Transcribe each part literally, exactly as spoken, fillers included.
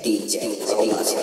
D J Romas.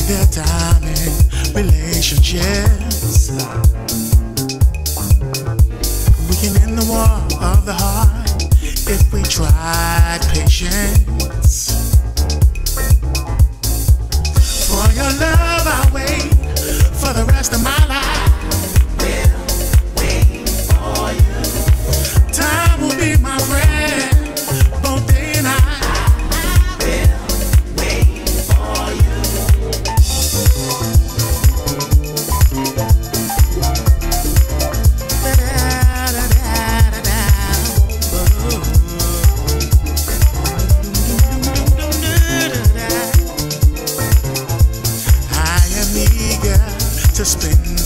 their time in relationships. We can end the war of the heart if we tried patience. For your love I'll wait for the rest of my life. We'll wait for you. Time will be my friend, both day and night. We'll wait for you. I am eager to spend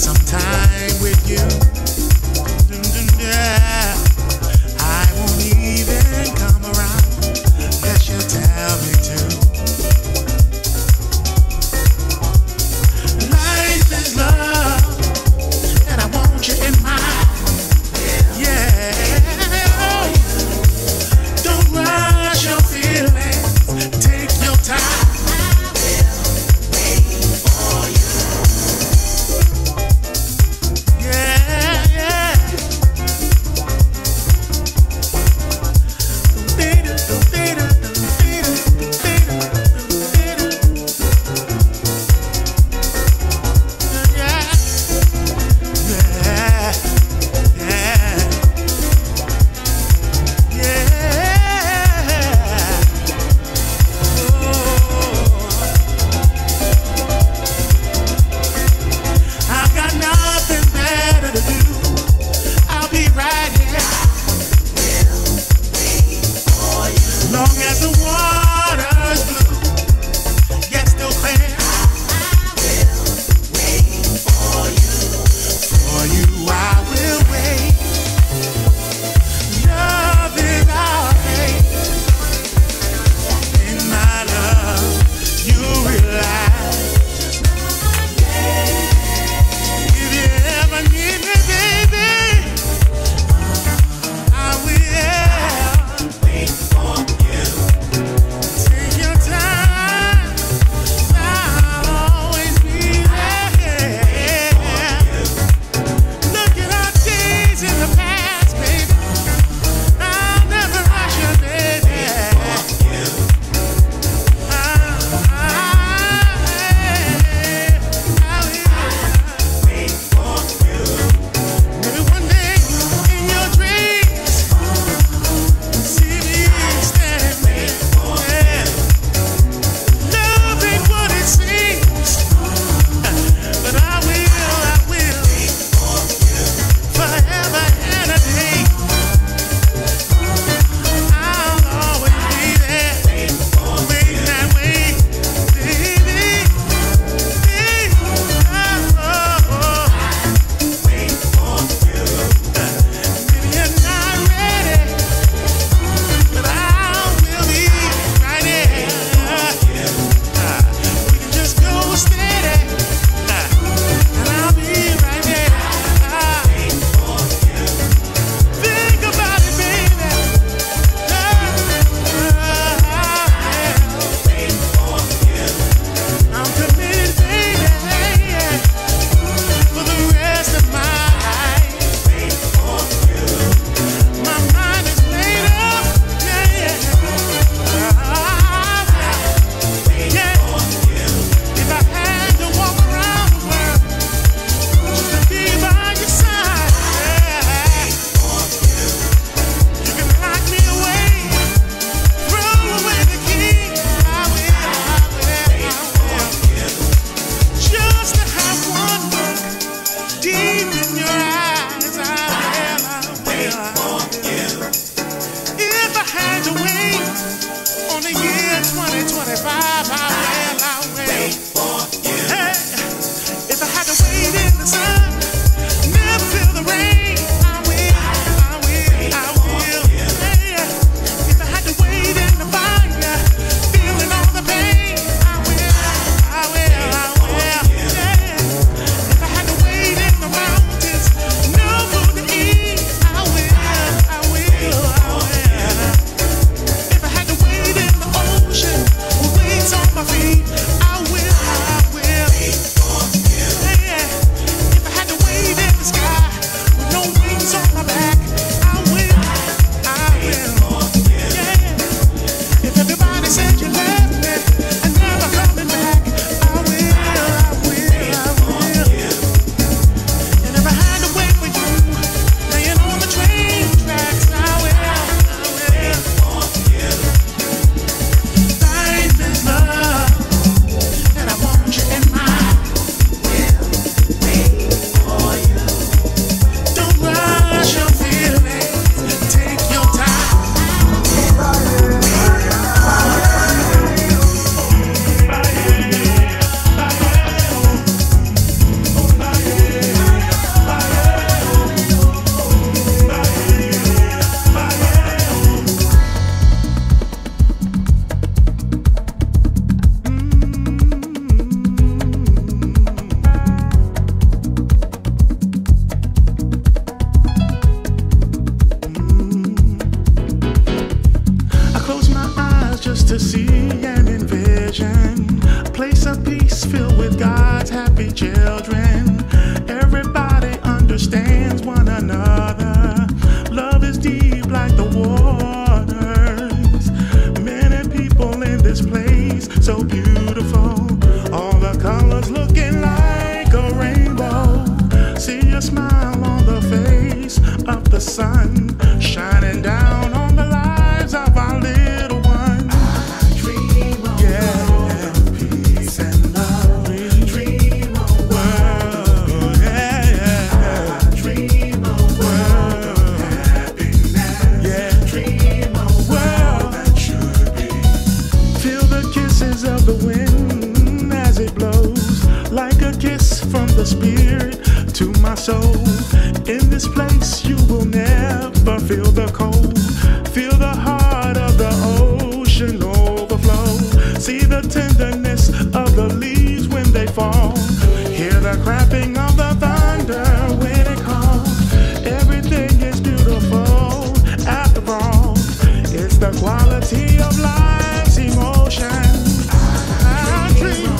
happy children. Everybody understands one another. Love is deep like the waters. Many people in this place, so beautiful. All the colors looking like a rainbow. See a smile on the face of the sun, shining down on the lives of our little ones. I dream of yeah, peace and love. Dream of a world, yeah, yeah. I dream of a world of happiness. Yeah, dream of a world that should be. Feel the kisses of the wind as it blows, like a kiss from the spirit to my soul. In this place you will never feel the cold. Feel the heart of the ocean overflow. See the tenderness of the leaves when they fall. Hear the crashing of the thunder when it calls. Everything is beautiful after all. It's the quality of life's emotion. I dream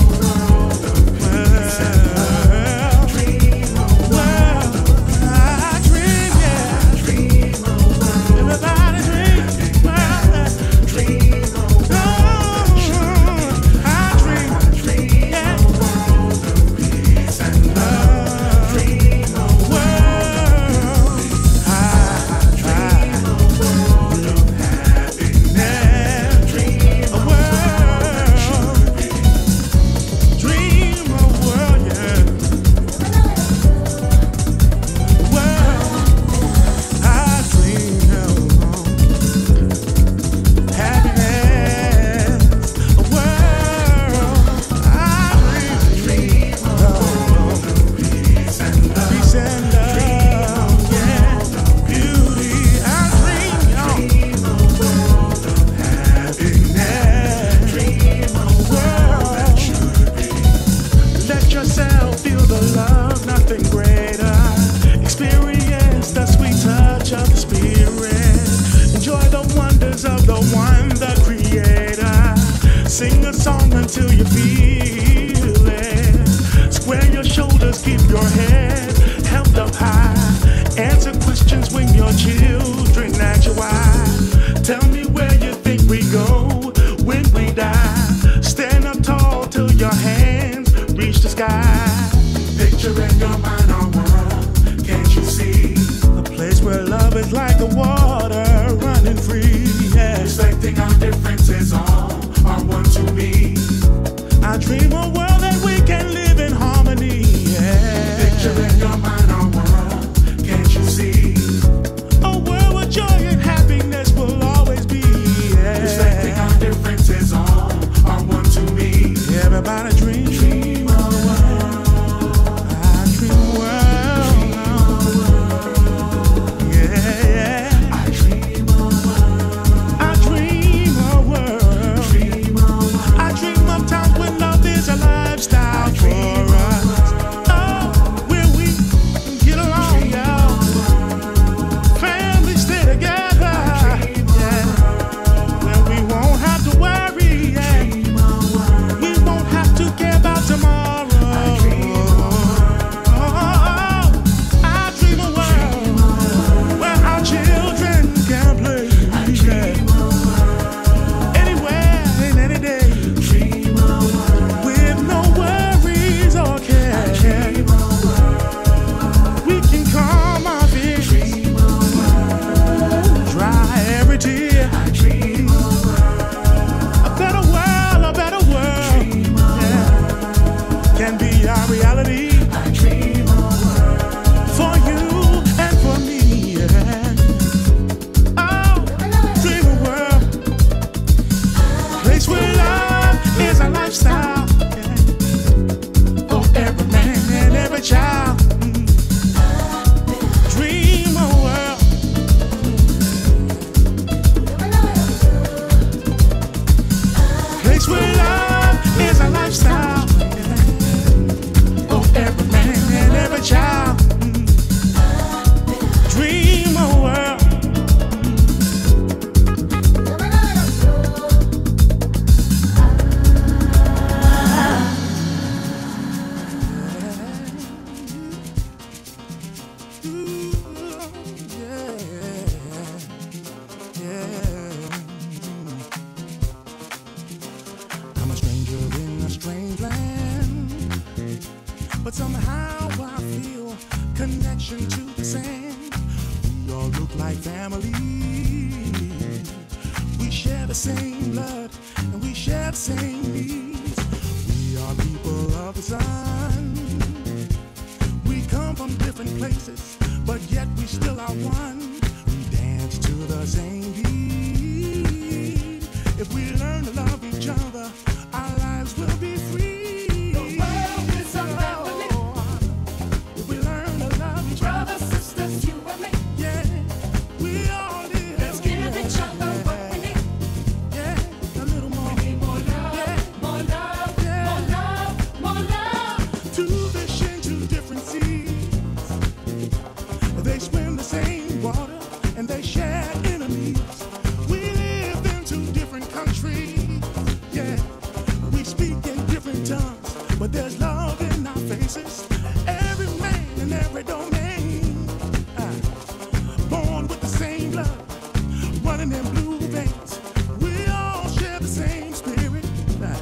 until you feel it. Square your shoulders, keep your head held up high. Answer questions when your children ask you why. Tell me where you think we go when we die. Stand up tall till your hands reach the sky. Picture in your mind our world, can't you see? A place where love is like the water running free. Yeah. Respecting our differences, all are one to be. I dream a world that we can live in harmony. Yeah. Picture in your mind our world, can't you see? A world where joy and happiness will always be. Yeah. Respecting our differences, all are one to me. Everybody dream. Dream a world. I dream a world. Dream a world. Yeah, yeah. I dream a world. I dream a world. Dream a world. I dream of times when love is a lifestyle for us. Oh, where we get along, y'all. Families stay together. Yeah. When we won't have to worry. Yeah. We won't have to care about tomorrow. Oh, I dream a world where our children can play. Yeah. Anywhere and any day. With no worries or care. We can calm our fears. Dry every tear. A better world, a better world. Yeah. Can be our reality. For you and for me. Yeah. Oh, dream a world. Place where love is a lifestyle. Yeah. For every man and every child. Mm. Dream a world. Place where love is a lifestyle. Yeah. For every man and every child. Mm. Dream a world. yeah. I'm a stranger in a strange land, but somehow I feel connection to the sand. We all look like family. We share the same blood and we share the same needs. We are people of the sun. We come from different places, but yet we still are one. We dance to the same beat. If we learn to love each other, our lives will be free. The world is a family. If we learn to love each other, Brothers, sisters, you and me. yeah, we all live. Let's give each other what we need. Yeah, a little more. We need more love, Yeah. more love, Yeah. more love, more love. Two fish in two different seas. They swim the same water and they share enemies. We live in two different countries. Yeah, we speak in different tongues, but there's love in our faces. Every man in every domain, ah, born with the same blood, running in blue veins. We all share the same spirit. Ah,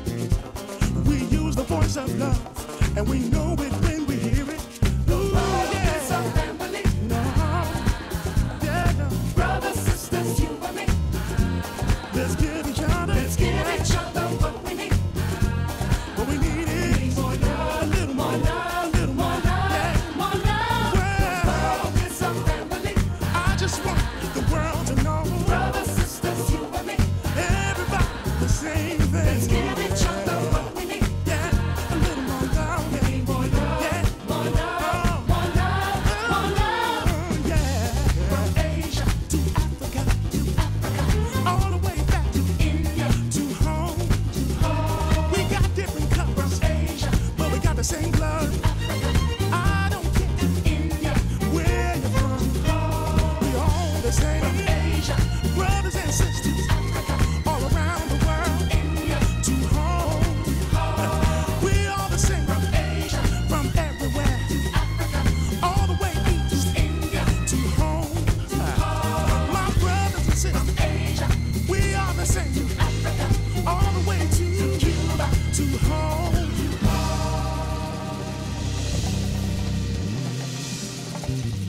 we use the voice of love, and we know it when we hear it. Ooh, World yeah. is a family. No, yeah, no. Brothers, sisters, you and me. Let's give each other. Let's give each other what we need. What we need is We need more love, a little more more, love, a little more more. love, Yeah. more love. Well, World is a family. I just want the world to know Brothers, sisters, you and me. everybody the same thing. Let's give each other what we need. Yeah, a little more love. We need more love, Yeah. more love, more love, more love. Oh, yeah. From Asia To Africa, to Africa, all the way back to India to home. to home. We got different colors, Asia, but we got the same blood. I don't care India, where you're from. We all the same. Asia, Brothers and sisters all around the world. India, To home. We all the same. Asia, From everywhere. All the way east India, to home. My brothers and sisters, Asia, we are the same. Africa, All the way to Cuba, to home.